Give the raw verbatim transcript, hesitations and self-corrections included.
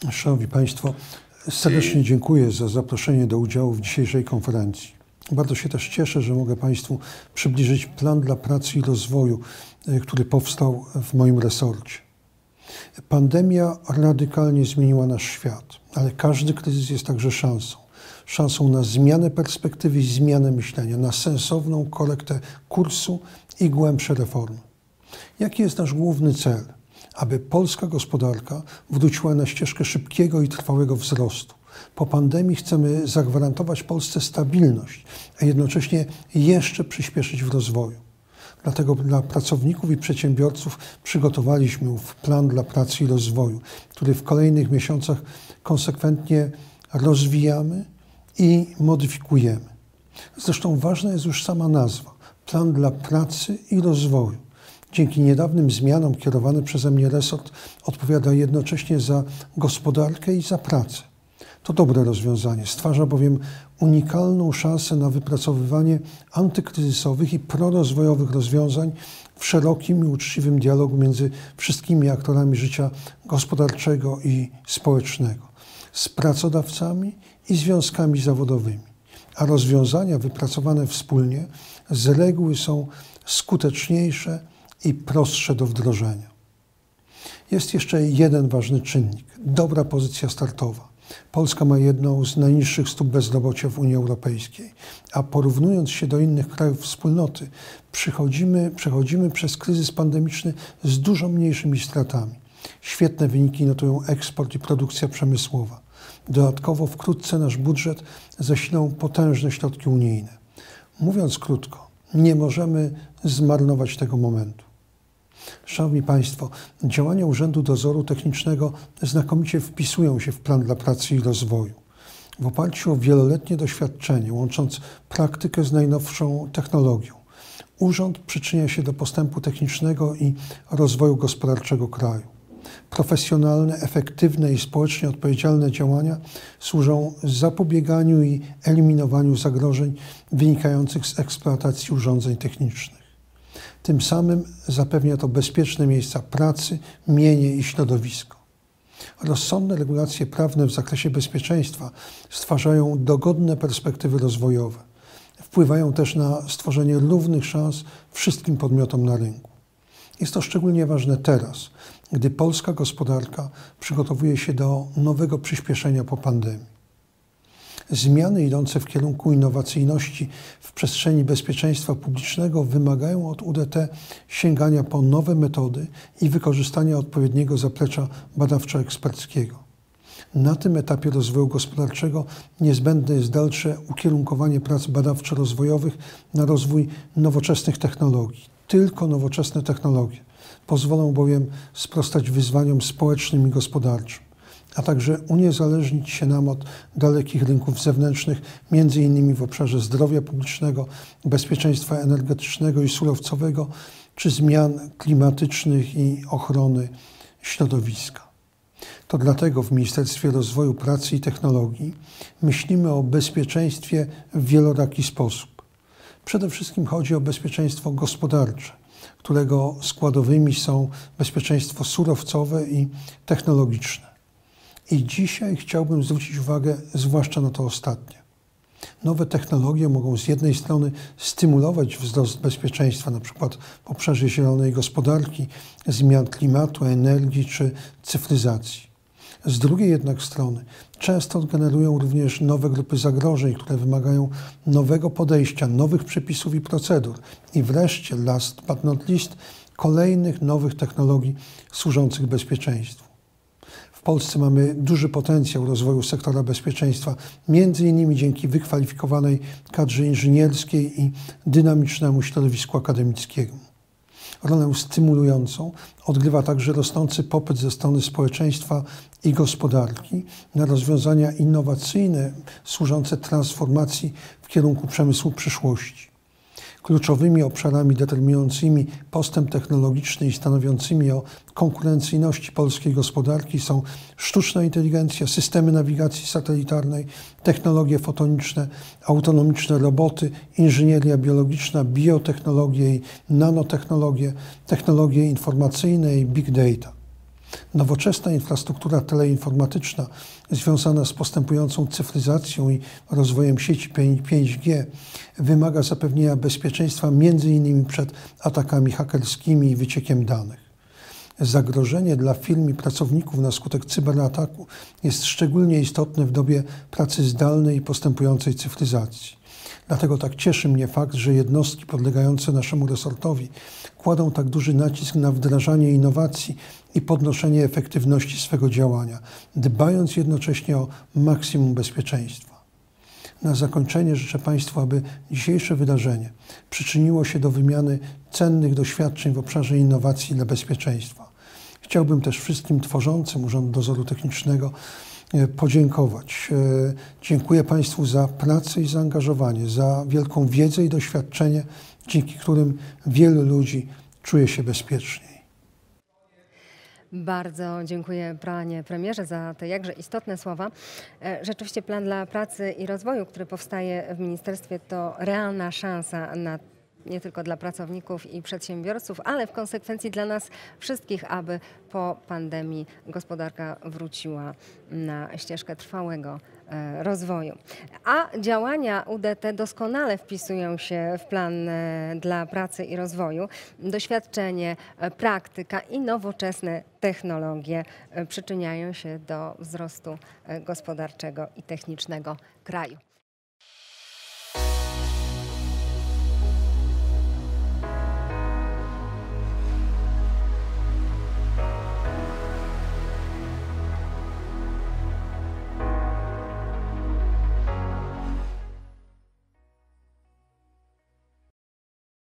Szanowni Państwo, serdecznie dziękuję za zaproszenie do udziału w dzisiejszej konferencji. Bardzo się też cieszę, że mogę Państwu przybliżyć plan dla pracy i rozwoju, który powstał w moim resorcie. Pandemia radykalnie zmieniła nasz świat, ale każdy kryzys jest także szansą. Szansą na zmianę perspektywy i zmianę myślenia, na sensowną korektę kursu i głębsze reformy. Jaki jest nasz główny cel? Aby polska gospodarka wróciła na ścieżkę szybkiego i trwałego wzrostu. Po pandemii chcemy zagwarantować Polsce stabilność, a jednocześnie jeszcze przyspieszyć w rozwoju. Dlatego dla pracowników i przedsiębiorców przygotowaliśmy ów plan dla pracy i rozwoju, który w kolejnych miesiącach konsekwentnie rozwijamy i modyfikujemy. Zresztą ważna jest już sama nazwa – plan dla pracy i rozwoju. Dzięki niedawnym zmianom kierowany przeze mnie resort odpowiada jednocześnie za gospodarkę i za pracę. To dobre rozwiązanie, stwarza bowiem unikalną szansę na wypracowywanie antykryzysowych i prorozwojowych rozwiązań w szerokim i uczciwym dialogu między wszystkimi aktorami życia gospodarczego i społecznego, z pracodawcami i związkami zawodowymi. A rozwiązania wypracowane wspólnie z reguły są skuteczniejsze i prostsze do wdrożenia. Jest jeszcze jeden ważny czynnik – dobra pozycja startowa. Polska ma jedną z najniższych stóp bezrobocia w Unii Europejskiej, a porównując się do innych krajów wspólnoty, przechodzimy, przechodzimy przez kryzys pandemiczny z dużo mniejszymi stratami. Świetne wyniki notują eksport i produkcja przemysłowa. Dodatkowo wkrótce nasz budżet zasilą potężne środki unijne. Mówiąc krótko, nie możemy zmarnować tego momentu. Szanowni Państwo, działania Urzędu Dozoru Technicznego znakomicie wpisują się w plan dla pracy i rozwoju. W oparciu o wieloletnie doświadczenie, łącząc praktykę z najnowszą technologią, Urząd przyczynia się do postępu technicznego i rozwoju gospodarczego kraju. Profesjonalne, efektywne i społecznie odpowiedzialne działania służą zapobieganiu i eliminowaniu zagrożeń wynikających z eksploatacji urządzeń technicznych. Tym samym zapewnia to bezpieczne miejsca pracy, mienie i środowisko. Rozsądne regulacje prawne w zakresie bezpieczeństwa stwarzają dogodne perspektywy rozwojowe. Wpływają też na stworzenie równych szans wszystkim podmiotom na rynku. Jest to szczególnie ważne teraz, gdy polska gospodarka przygotowuje się do nowego przyspieszenia po pandemii. Zmiany idące w kierunku innowacyjności w przestrzeni bezpieczeństwa publicznego wymagają od U D T sięgania po nowe metody i wykorzystania odpowiedniego zaplecza badawczo-eksperckiego. Na tym etapie rozwoju gospodarczego niezbędne jest dalsze ukierunkowanie prac badawczo-rozwojowych na rozwój nowoczesnych technologii. Tylko nowoczesne technologie pozwolą bowiem sprostać wyzwaniom społecznym i gospodarczym, a także uniezależnić się nam od dalekich rynków zewnętrznych, między innymi w obszarze zdrowia publicznego, bezpieczeństwa energetycznego i surowcowego, czy zmian klimatycznych i ochrony środowiska. To dlatego w Ministerstwie Rozwoju, Pracy i Technologii myślimy o bezpieczeństwie w wieloraki sposób. Przede wszystkim chodzi o bezpieczeństwo gospodarcze, którego składowymi są bezpieczeństwo surowcowe i technologiczne. I dzisiaj chciałbym zwrócić uwagę zwłaszcza na to ostatnie. Nowe technologie mogą z jednej strony stymulować wzrost bezpieczeństwa, na przykład w obszarze zielonej gospodarki, zmian klimatu, energii czy cyfryzacji. Z drugiej jednak strony często generują również nowe grupy zagrożeń, które wymagają nowego podejścia, nowych przepisów i procedur. I wreszcie, last but not least, kolejnych nowych technologii służących bezpieczeństwu. W Polsce mamy duży potencjał rozwoju sektora bezpieczeństwa, między innymi dzięki wykwalifikowanej kadrze inżynierskiej i dynamicznemu środowisku akademickiemu. Rolę stymulującą odgrywa także rosnący popyt ze strony społeczeństwa i gospodarki na rozwiązania innowacyjne służące transformacji w kierunku przemysłu przyszłości. Kluczowymi obszarami determinującymi postęp technologiczny i stanowiącymi o konkurencyjności polskiej gospodarki są sztuczna inteligencja, systemy nawigacji satelitarnej, technologie fotoniczne, autonomiczne roboty, inżynieria biologiczna, biotechnologie i nanotechnologie, technologie informacyjne i big data. Nowoczesna infrastruktura teleinformatyczna związana z postępującą cyfryzacją i rozwojem sieci pięć G wymaga zapewnienia bezpieczeństwa między innymi przed atakami hakerskimi i wyciekiem danych. Zagrożenie dla firm i pracowników na skutek cyberataku jest szczególnie istotne w dobie pracy zdalnej i postępującej cyfryzacji. Dlatego tak cieszy mnie fakt, że jednostki podlegające naszemu resortowi kładą tak duży nacisk na wdrażanie innowacji i podnoszenie efektywności swego działania, dbając jednocześnie o maksimum bezpieczeństwa. Na zakończenie życzę Państwu, aby dzisiejsze wydarzenie przyczyniło się do wymiany cennych doświadczeń w obszarze innowacji dla bezpieczeństwa. Chciałbym też wszystkim tworzącym Urząd Dozoru Technicznego podziękować. Dziękuję Państwu za pracę i zaangażowanie, za wielką wiedzę i doświadczenie, dzięki którym wielu ludzi czuje się bezpieczniej. Bardzo dziękuję Panie Premierze za te jakże istotne słowa. Rzeczywiście plan dla pracy i rozwoju, który powstaje w ministerstwie, to realna szansa na nie tylko dla pracowników i przedsiębiorców, ale w konsekwencji dla nas wszystkich, aby po pandemii gospodarka wróciła na ścieżkę trwałego rozwoju. A działania U D T doskonale wpisują się w plan dla pracy i rozwoju. Doświadczenie, praktyka i nowoczesne technologie przyczyniają się do wzrostu gospodarczego i technicznego kraju.